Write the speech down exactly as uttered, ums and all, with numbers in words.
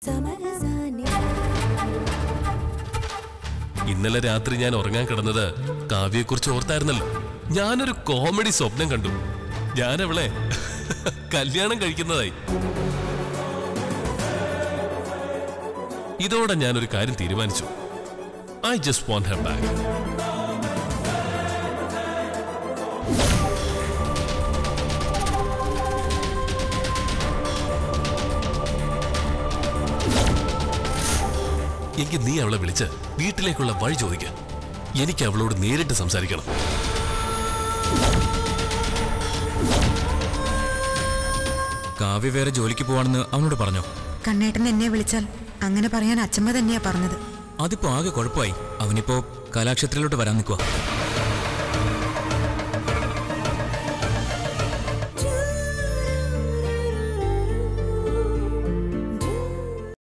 ഇന്നലെ രാത്രി ഞാൻ ഉറങ്ങാൻ കിടന്നത് കാവ്യയെക്കുറിച്ച് ഓർത്തായിരുന്നല്ലോ. ഞാനൊരു കോമഡി സ്വപ്നം കണ്ടു. ഞാൻ അവളെ കല്യാണം കഴിക്കുന്നതായി. ഇതോടെ ഞാനൊരു കാര്യം തീരുമാനിച്ചു. I just want her back. എങ്കിൽ നീ അവളെ വിളിച്ച് വീട്ടിലേക്കുള്ള വഴി ചോദിക്കുക. എനിക്ക് അവളോട് നേരിട്ട് സംസാരിക്കണം. കാവ്യ വേറെ ജോലിക്ക് പോവാണെന്ന് അവനോട് പറഞ്ഞോ? കണ്ണേട്ടൻ എന്നെ വിളിച്ചാൽ അങ്ങനെ പറയാൻ അച്ഛമ്മ തന്നെയാ പറഞ്ഞത്. അതിപ്പോ ആകെ കുഴപ്പമായി. അവനിപ്പോ കലാക്ഷേത്രത്തിലോട്ട് വരാൻ നിൽക്കുക.